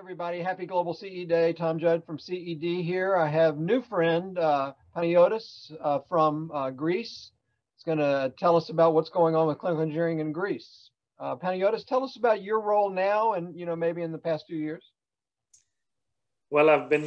Everybody. Happy Global CE Day. Tom Judd from CED here. I have new friend, Panagiotis from Greece. He's going to tell us about what's going on with clinical engineering in Greece. Panagiotis, tell us about your role now and, maybe in the past few years. Well, I've been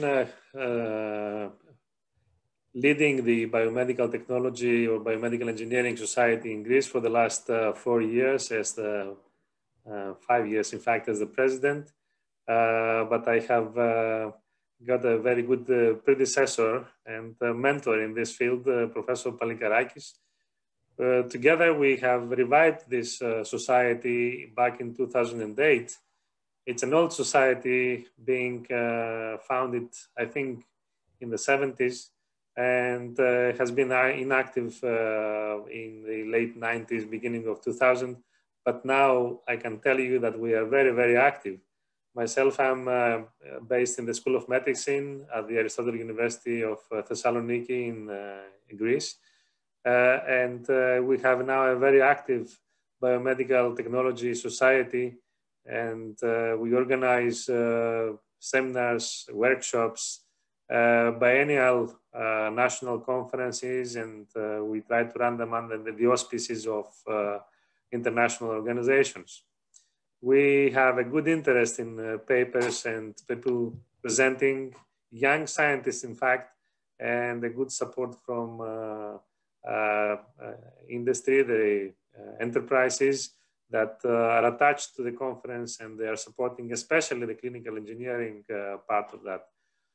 leading the Biomedical Technology or Biomedical Engineering Society in Greece for the last 4 years, as the 5 years, in fact, as the president. But I have got a very good predecessor and mentor in this field, Professor Panagiotis. Together, we have revived this society back in 2008. It's an old society being founded, I think, in the 70s, and has been inactive in the late 90s, beginning of 2000. But now I can tell you that we are very, very active. Myself, I'm based in the School of Medicine at the Aristotle University of Thessaloniki in Greece. And we have now a very active biomedical technology society, and we organize seminars, workshops, biennial national conferences, and we try to run them under the auspices of international organizations. We have a good interest in papers and people presenting, young scientists, in fact, and a good support from industry, the enterprises that are attached to the conference, and they are supporting especially the clinical engineering part of that.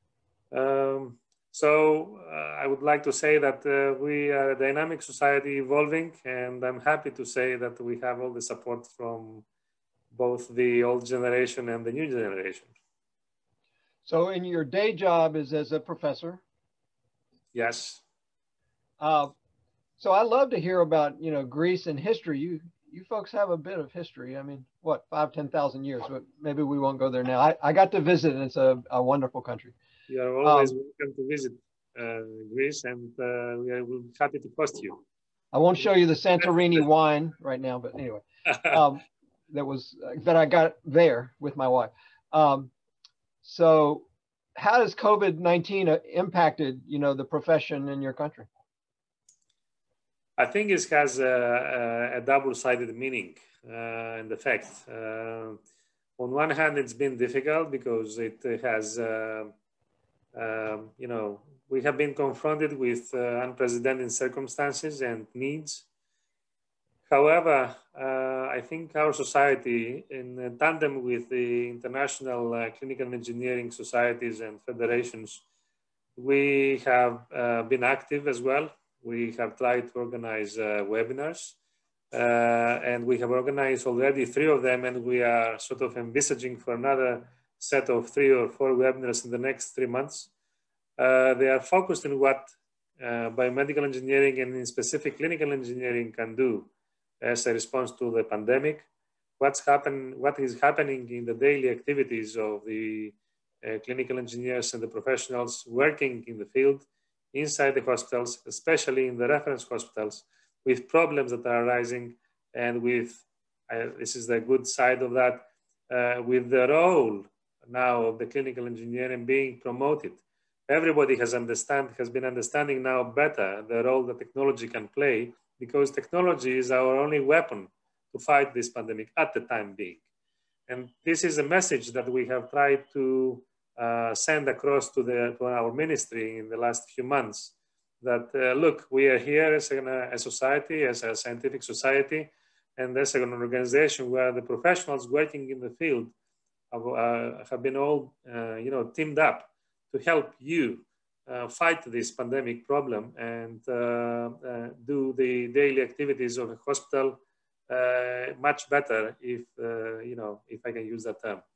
So I would like to say that we are a dynamic society evolving, and I'm happy to say that we have all the support from both the old generation and the new generation. So in your day job is as a professor? Yes. So I love to hear about, Greece and history. You folks have a bit of history. I mean, what, 10,000 years, but maybe we won't go there now. I got to visit, and it's a wonderful country. You are always welcome to visit Greece, and we are happy to host you. I won't show you the Santorini wine right now, but anyway, that I got there with my wife. So how has COVID-19 impacted, the profession in your country? I think it has a double-sided meaning and effect. On one hand, it's been difficult because it has, we have been confronted with unprecedented circumstances and needs. However, I think our society, in tandem with the international clinical engineering societies and federations, we have been active as well. We have tried to organize webinars, and we have organized already 3 of them, and we are sort of envisaging for another set of 3 or 4 webinars in the next 3 months. They are focused on what biomedical engineering and in specific clinical engineering can do as a response to the pandemic, what is happening in the daily activities of the clinical engineers and the professionals working in the field, inside the hospitals, especially in the reference hospitals, with problems that are arising, and with, this is the good side of that, with the role now of the clinical engineering being promoted. Everybody has been understanding now better the role that technology can play, because technology is our only weapon to fight this pandemic at the time being. And this is a message that we have tried to send across to our ministry in the last few months, that look, we are here as a society, as a scientific society, and as an organization where the professionals working in the field have been all teamed up to help you fight this pandemic problem and do the daily activities of a hospital much better, if I can use that term.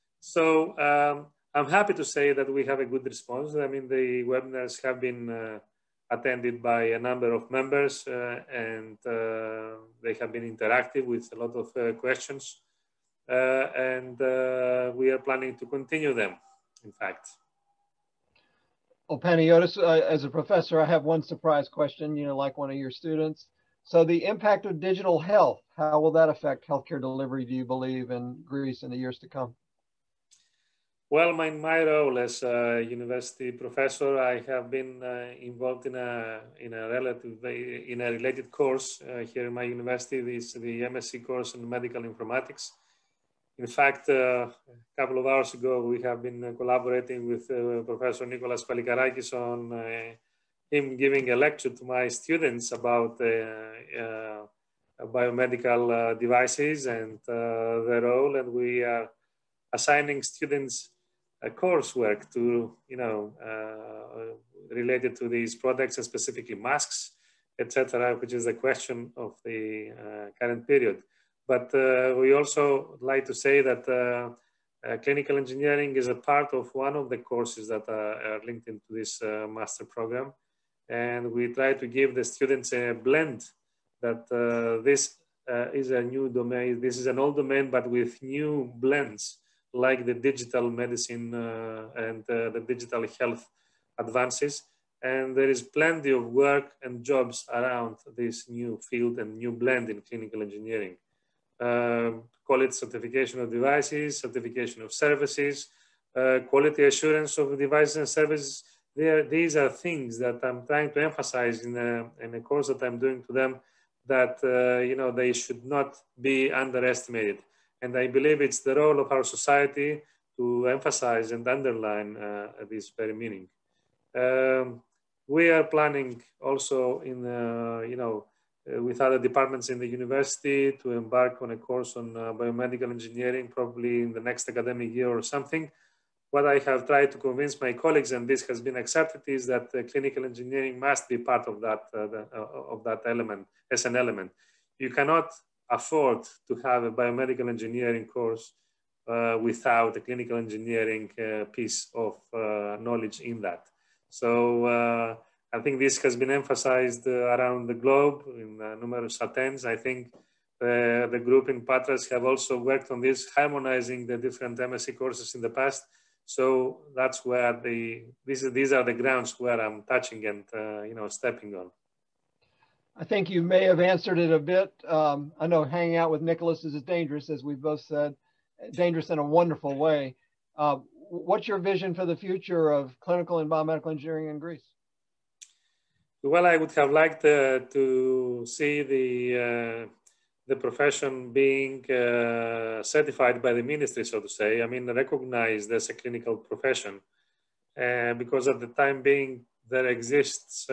So I'm happy to say that we have a good response. I mean, the webinars have been attended by a number of members, and they have been interactive with a lot of questions. And we are planning to continue them, in fact. Well, Panagiotis, as a professor, I have one surprise question, like one of your students. So the impact of digital health, how will that affect healthcare delivery, do you believe, in Greece in the years to come? Well, my role as a university professor, I have been involved in a related course here in my university. This the MSc course in medical informatics. In fact, a couple of hours ago, we have been collaborating with Professor Nicholas Palikarakis on him giving a lecture to my students about biomedical devices and their role, and we are assigning students coursework to, related to these products and specifically masks, etc., which is a question of the current period. But we also like to say that clinical engineering is a part of one of the courses that are linked into this master program. And we try to give the students a blend that this is a new domain. This is an old domain, but with new blends like the digital medicine and the digital health advances. And there is plenty of work and jobs around this new field and new blend in clinical engineering. Call it certification of devices, certification of services, quality assurance of devices and services. These are things that I'm trying to emphasize in a course that I'm doing to them, that they should not be underestimated. And I believe it's the role of our society to emphasize and underline this very meaning. We are planning also in, with other departments in the university to embark on a course on biomedical engineering, probably in the next academic year or something. What I have tried to convince my colleagues, and this has been accepted, is that clinical engineering must be part of that element, as an element. You cannot afford to have a biomedical engineering course without a clinical engineering piece of knowledge in that. So I think this has been emphasized around the globe in numerous attempts. I think the group in Patras have also worked on this, harmonizing the different MSc courses in the past. So that's where these are the grounds where I'm touching and stepping on. I think you may have answered it a bit. I know hanging out with Nicholas is dangerous, as we've both said, dangerous in a wonderful way. What's your vision for the future of clinical and biomedical engineering in Greece? Well, I would have liked to see the profession being certified by the ministry, so to say. I mean, recognized as a clinical profession, because at the time being, there exists,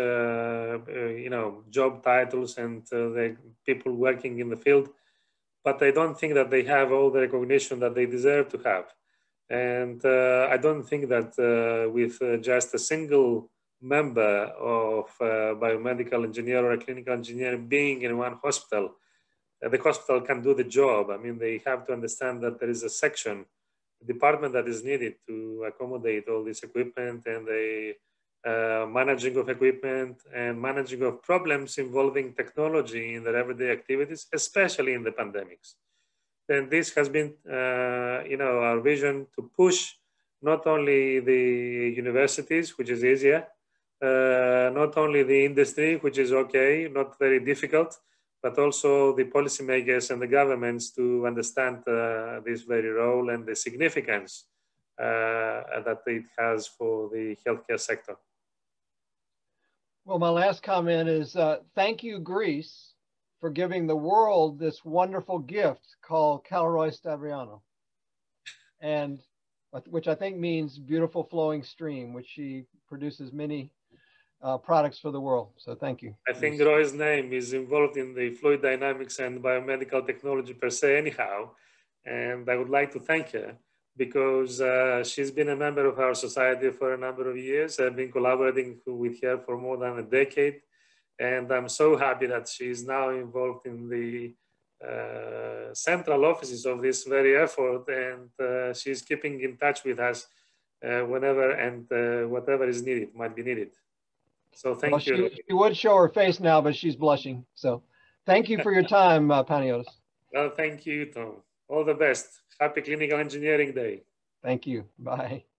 job titles and the people working in the field, but I don't think that they have all the recognition that they deserve to have. And I don't think that with just a single member of biomedical engineer or a clinical engineer being in one hospital, the hospital can do the job. I mean, they have to understand that there is a section, a department that is needed to accommodate all this equipment and the managing of equipment and managing of problems involving technology in their everyday activities, especially in the pandemics. And this has been, our vision to push not only the universities, which is easier, not only the industry, which is okay, not very difficult, but also the policymakers and the governments to understand this very role and the significance that it has for the healthcare sector. Well, my last comment is thank you, Greece, for giving the world this wonderful gift called Calroi Stavriano, and which I think means beautiful flowing stream, which she produces many products for the world. So thank you. I think Roy's name is involved in the fluid dynamics and biomedical technology per se anyhow. And I would like to thank her because she's been a member of our society for a number of years. I've been collaborating with her for more than a decade. And I'm so happy that she's now involved in the central offices of this very effort. And she's keeping in touch with us whenever and whatever is needed, might be needed. So thank you. She would show her face now, but she's blushing. So thank you for your time, Panagiotis. Well, thank you, Tom. All the best. Happy Clinical Engineering Day. Thank you. Bye.